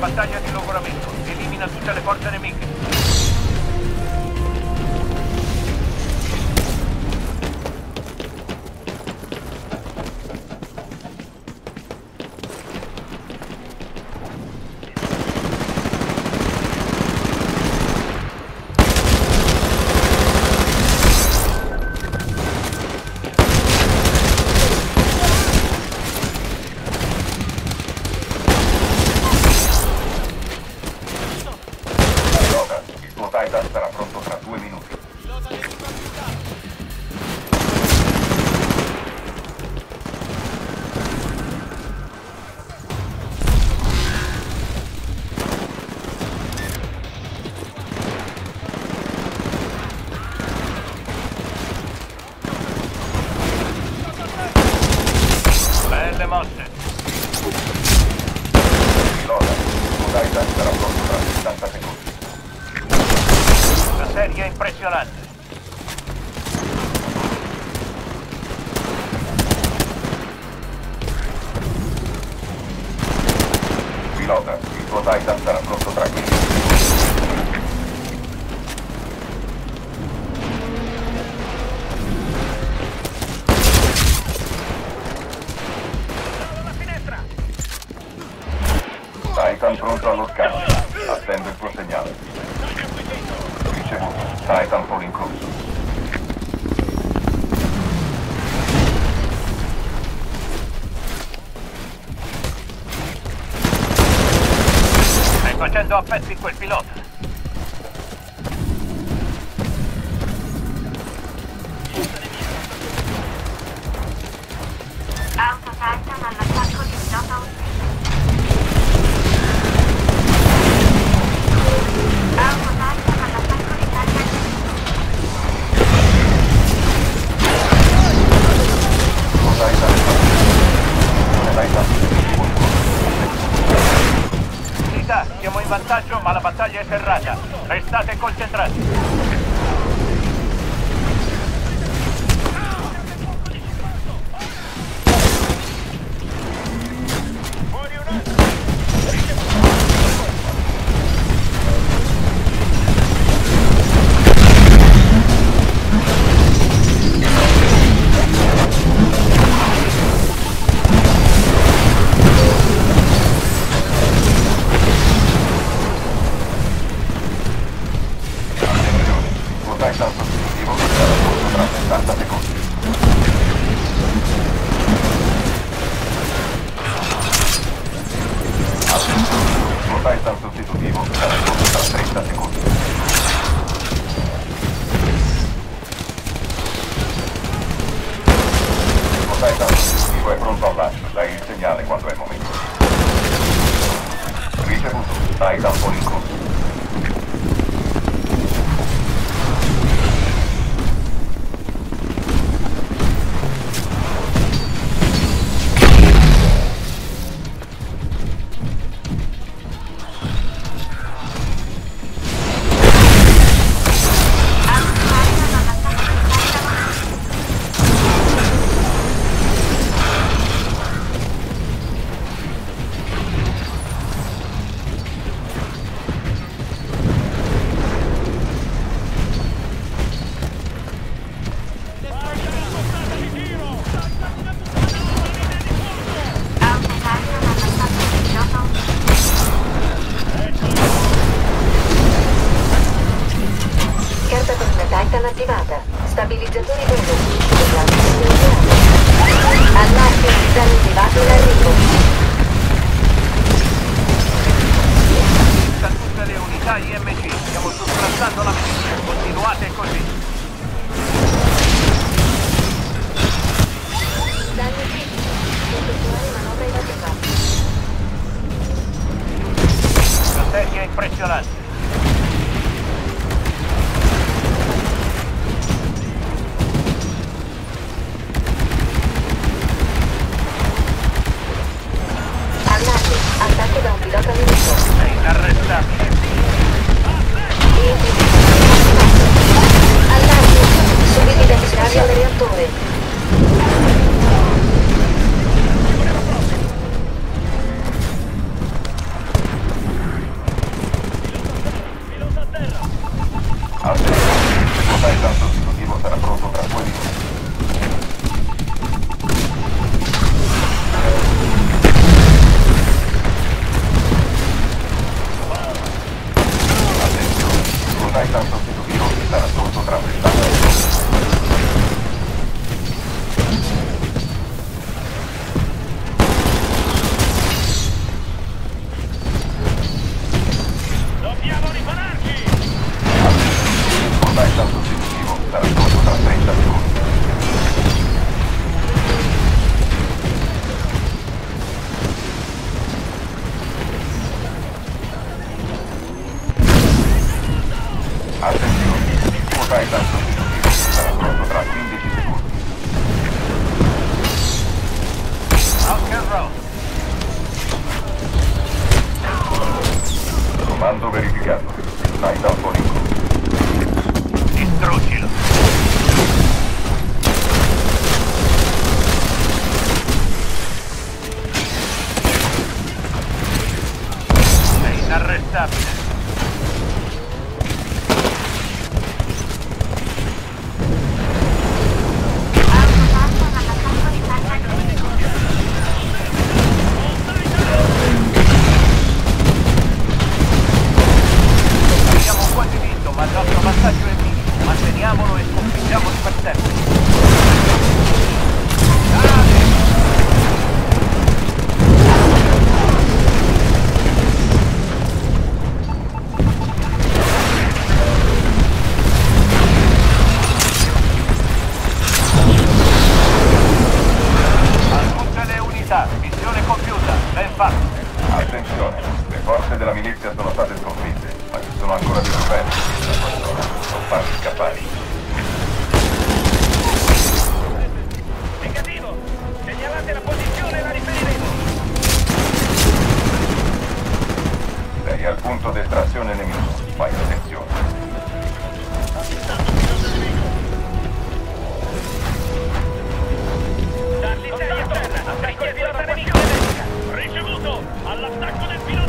battaglia di logoramento. Elimina tutte le forze nemiche. Belle mosse. Pilota, Titan sarà pronto tra 60 secondi. La serie è impressionante. Pilota, il tuo Titan sarà pronto tra 15 secondi. Titan pronto allo scambio. Attendo il tuo segnale. Ricevuto. Titanfall in corso. Stai facendo a pezzi quel pilota. Auto Titan all'attacco di pilota ostile. Auto Titan all'attacco di Titan. Si sa, siamo in vantaggio, ma la battaglia è serrata. Restate concentrati. Titan sostitutivo sarà pronto tra 30 secondi. Il Titan sostitutivo è pronto al lancio. Dai il segnale quando è il momento. Ricevuto. Titanfall in corso. Titan attivata. Stabilizzatori condotti. Allarme disattivato in arrivo. Da tutte le unità IMC, stiamo sottrattando la milizia. Continuate così. Danni critici. Effettuare manovra evasiva. La serie è impressionante. Attacco da un pilota nemico. È inarrestabile. Allarme! Subiti da missioni al reattore. Attenzione, il tuo Titan sostitutivo sarà pronto tra 15 secondi. Rock and roll. Comando verificato. Titan fuori in corso. Distruggilo. È inarrestabile. Autosalto dall'attacco di Titan nemico. Abbiamo quasi vinto, ma il nostro vantaggio è minimo. Manteniamolo e sconfiggiamoli per sempre. A tutte le unità, missione compiuta, ben fatto. Attenzione, le forze della milizia sono state sconfitte, ma ci sono ancora dei superstiti in questa zona. Non farli scappare. Negativo! Segnalate la posizione e la riferiremo. Sei al punto d'estrazione nemico. Fai attenzione. Darli sei a terra! Attacco il pilota nemico! Ricevuto! All'attacco del pilota!